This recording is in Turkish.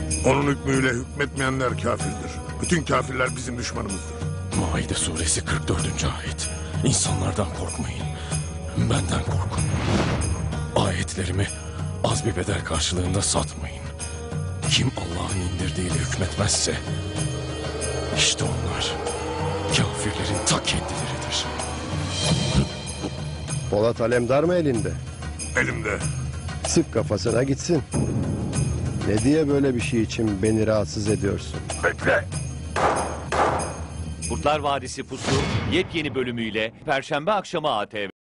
Onun hükmüyle hükmetmeyenler kafirdir. Bütün kafirler bizim düşmanımızdır. Maide suresi 44. ayet. İnsanlardan korkmayın. Benden korkun. Ayetlerimi az bir bedel karşılığında satmayın. Kim Allah'ın indirdiğiyle hükmetmezse işte onlar kafirlerin ta kendileridir. Polat Alemdar mı elinde? Elimde. Sık kafasına gitsin. Ne diye böyle bir şey için beni rahatsız ediyorsun? Bekle. Kurtlar Vadisi Pusu yepyeni bölümüyle Perşembe akşamı ATV.